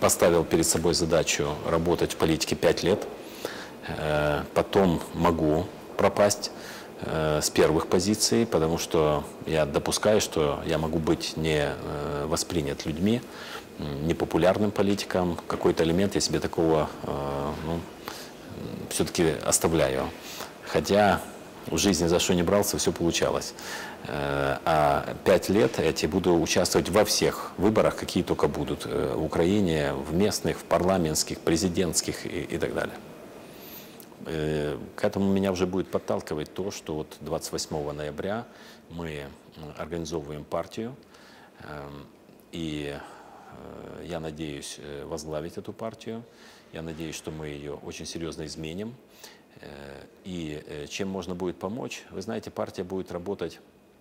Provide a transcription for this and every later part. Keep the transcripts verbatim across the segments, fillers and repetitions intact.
поставил перед собой задачу работать в политике пять лет. Потом могу пропасть с первых позиций, потому что я допускаю, что я могу быть не воспринят людьми, непопулярным политиком. Какой-то элемент я себе такого, ну, все-таки оставляю. Хотя в жизни за что не брался, все получалось. А пять лет эти буду участвовать во всех выборах, какие только будут в Украине, в местных, в парламентских, президентских и, и так далее. К этому меня уже будет подталкивать то, что вот двадцать восьмого ноября мы организовываем партию, и я надеюсь возглавить эту партию. Я надеюсь, что мы ее очень серьезно изменим. И чем можно будет помочь? Вы знаете, партия будет работать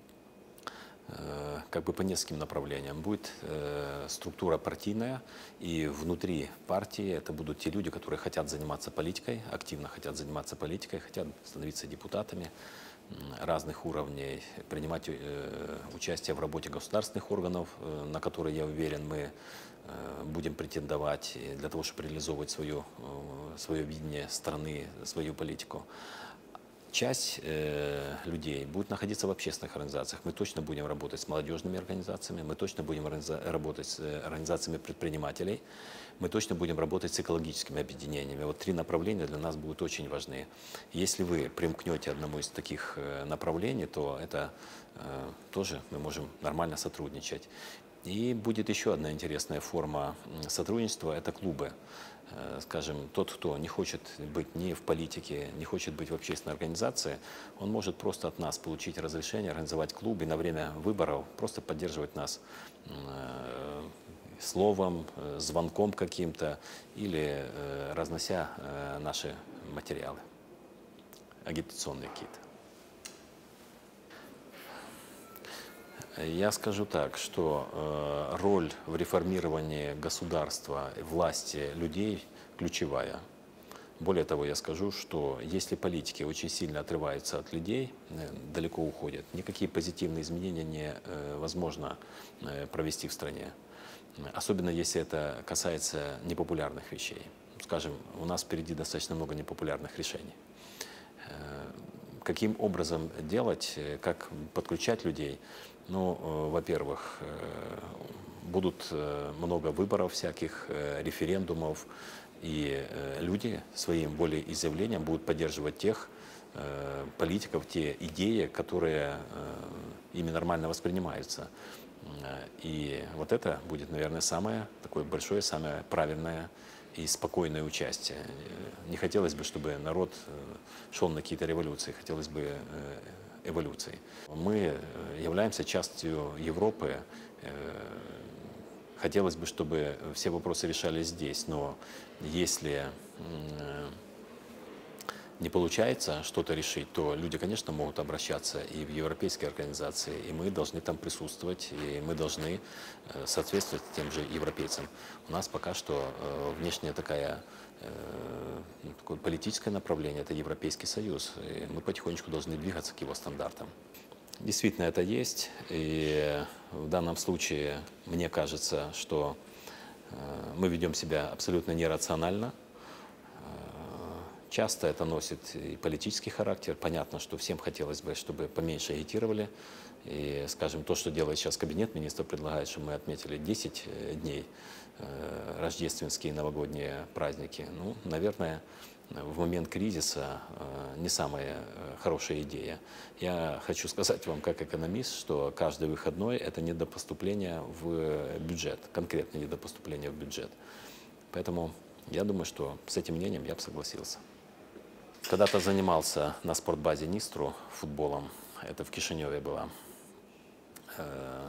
как бы по нескольким направлениям. Будет э, структура партийная, и внутри партии это будут те люди, которые хотят заниматься политикой, активно хотят заниматься политикой, хотят становиться депутатами разных уровней, принимать э, участие в работе государственных органов, э, на которые, я уверен, мы э, будем претендовать для того, чтобы реализовывать свое, э, свое видение страны, свою политику. Часть э, людей будет находиться в общественных организациях. Мы точно будем работать с молодежными организациями, мы точно будем работать с организациями предпринимателей, мы точно будем работать с экологическими объединениями. Вот три направления для нас будут очень важны. Если вы примкнете одному из таких э, направлений, то это э, тоже мы можем нормально сотрудничать. И будет еще одна интересная форма сотрудничества – это клубы. Скажем, тот, кто не хочет быть ни в политике, не хочет быть в общественной организации, он может просто от нас получить разрешение организовать клуб и на время выборов просто поддерживать нас словом, звонком каким-то или разнося наши материалы, агитационные какие-то. Я скажу так, что э, роль в реформировании государства, власти людей ключевая. Более того, я скажу, что если политики очень сильно отрываются от людей, э, далеко уходят, никакие позитивные изменения невозможно э, провести в стране. Особенно если это касается непопулярных вещей. Скажем, у нас впереди достаточно много непопулярных решений. Э, каким образом делать, как подключать людей? Ну, во-первых, будут много выборов всяких, референдумов, и люди своим волеизъявлением будут поддерживать тех политиков, те идеи, которые ими нормально воспринимаются. И вот это будет, наверное, самое такое большое, самое правильное и спокойное участие. Не хотелось бы, чтобы народ шел на какие-то революции, хотелось бы эволюции. Мы являемся частью Европы. Хотелось бы, чтобы все вопросы решались здесь, но если не получается что-то решить, то люди, конечно, могут обращаться и в европейские организации, и мы должны там присутствовать, и мы должны соответствовать тем же европейцам. У нас пока что внешняя такая, такое политическое направление – это Европейский Союз, и мы потихонечку должны двигаться к его стандартам. Действительно, это есть, и в данном случае мне кажется, что мы ведем себя абсолютно нерационально. Часто это носит и политический характер. Понятно, что всем хотелось бы, чтобы поменьше агитировали. И, скажем, то, что делает сейчас Кабинет Министров, предлагает, чтобы мы отметили десять дней, э, рождественские и новогодние праздники. Ну, наверное, в момент кризиса э, не самая э, хорошая идея. Я хочу сказать вам, как экономист, что каждый выходной – это недопоступление в бюджет, конкретно недопоступление в бюджет. Поэтому я думаю, что с этим мнением я бы согласился. Когда-то занимался на спортбазе Нистру футболом, это в Кишиневе было, э,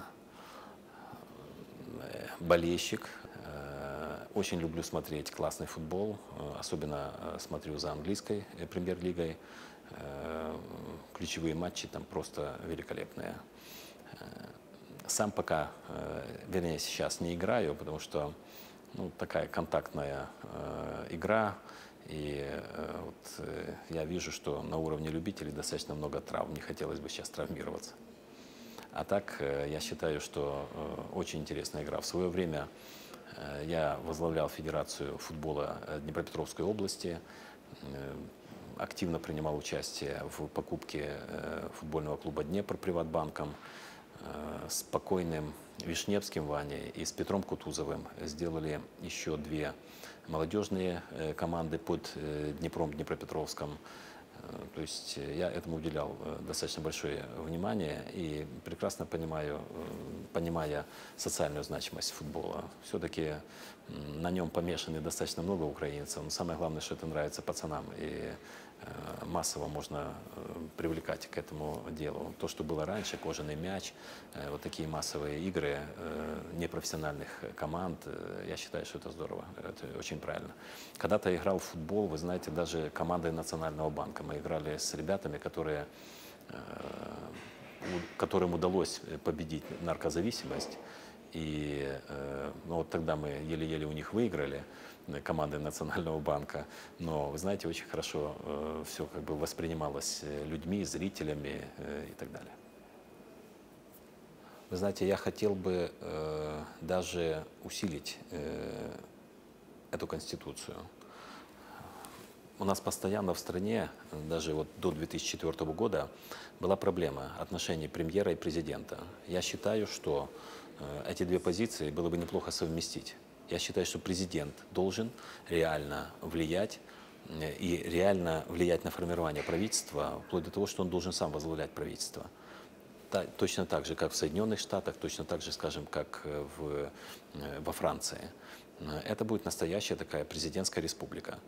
болельщик. Э, очень люблю смотреть классный футбол, э, особенно э, смотрю за английской премьер-лигой. Э, ключевые матчи там просто великолепные. Э, сам пока, э, вернее сейчас не играю, потому что ну, такая контактная э, игра. И э, вот, э, я вижу, что на уровне любителей достаточно много травм. Не хотелось бы сейчас травмироваться. А так, э, я считаю, что э, очень интересная игра. В свое время Я возглавлял Федерацию футбола Днепропетровской области, активно принимал участие в покупке футбольного клуба «Днепр» «Приватбанком». С покойным Вишневским Ваней и с Петром Кутузовым сделали еще две молодежные команды под Днепром Днепропетровском. То есть я этому уделял достаточно большое внимание и прекрасно понимаю, понимая социальную значимость футбола. Все-таки на нем помешаны достаточно много украинцев, но самое главное, что это нравится пацанам, и массово можно привлекать к этому делу. То, что было раньше, кожаный мяч, вот такие массовые игры непрофессиональных команд, я считаю, что это здорово, это очень правильно. Когда-то я играл в футбол, вы знаете, даже командой Национального банка. Мы играли с ребятами, которые, которым удалось победить наркозависимость. И ну, вот тогда мы еле-еле у них выиграли, команды Национального банка. Но, вы знаете, очень хорошо э, все как бы воспринималось людьми, зрителями э, и так далее. Вы знаете, я хотел бы э, даже усилить э, эту Конституцию. У нас постоянно в стране, даже вот до две тысячи четвёртого года, была проблема отношений премьера и президента. Я считаю, что э, эти две позиции было бы неплохо совместить. Я считаю, что президент должен реально влиять и реально влиять на формирование правительства, вплоть до того, что он должен сам возглавлять правительство. Точно так же, как в Соединенных Штатах, точно так же, скажем, как в, во Франции. Это будет настоящая такая президентская республика.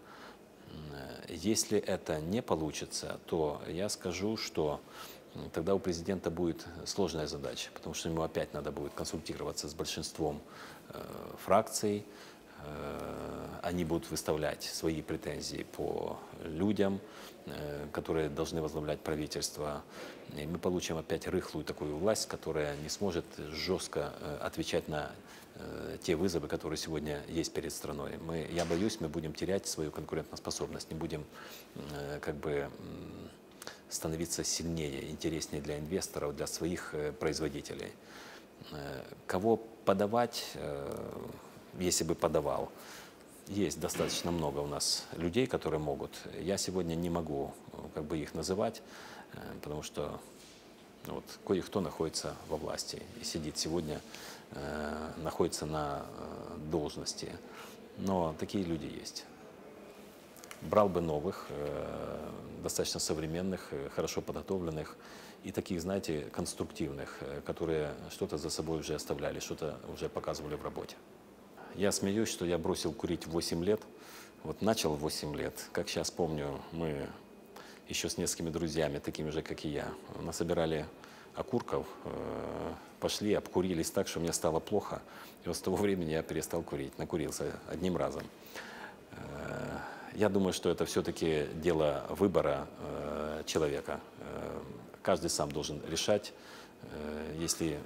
Если это не получится, то я скажу, что тогда у президента будет сложная задача, потому что ему опять надо будет консультироваться с большинством э, фракций, э, они будут выставлять свои претензии по людям, э, которые должны возглавлять правительство. И мы получим опять рыхлую такую власть, которая не сможет жестко э, отвечать на э, те вызовы, которые сегодня есть перед страной. Мы, я боюсь, мы будем терять свою конкурентоспособность, не будем э, как бы становиться сильнее, интереснее для инвесторов, для своих производителей. Кого подавать, если бы подавал, есть достаточно много у нас людей, которые могут. Я сегодня не могу как бы их называть, потому что ну, вот, кое-кто находится во власти и сидит сегодня, находится на должности. Но такие люди есть. Брал бы новых, достаточно современных, хорошо подготовленных и таких, знаете, конструктивных, которые что-то за собой уже оставляли, что-то уже показывали в работе. Я смеюсь, что я бросил курить в восемь лет. Вот начал в восемь лет. Как сейчас помню, мы еще с несколькими друзьями, такими же, как и я, насобирали окурков, пошли, обкурились так, что мне стало плохо. И вот с того времени я перестал курить, накурился одним разом. Я думаю, что это все-таки дело выбора э, человека. Э, каждый сам должен решать, э, если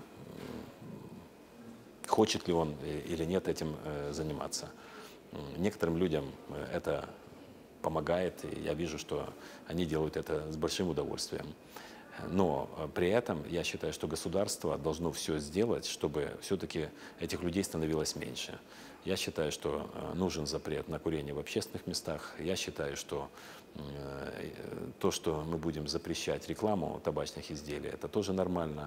хочет ли он или нет этим э, заниматься. Некоторым людям это помогает, и я вижу, что они делают это с большим удовольствием. Но при этом я считаю, что государство должно все сделать, чтобы все-таки этих людей становилось меньше. Я считаю, что нужен запрет на курение в общественных местах. Я считаю, что то, что мы будем запрещать рекламу табачных изделий, это тоже нормально.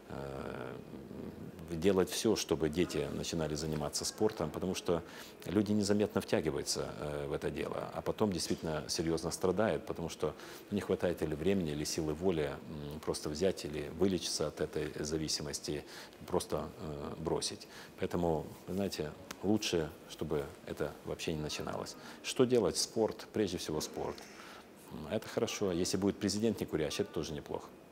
Делать все, чтобы дети начинали заниматься спортом, потому что люди незаметно втягиваются в это дело, а потом действительно серьезно страдают, потому что не хватает или времени, или силы воли просто взять или вылечиться от этой зависимости, просто бросить. Поэтому, знаете, лучше, чтобы это вообще не начиналось. Что делать? Спорт, прежде всего спорт. Это хорошо. Если будет президент не курящий, это тоже неплохо.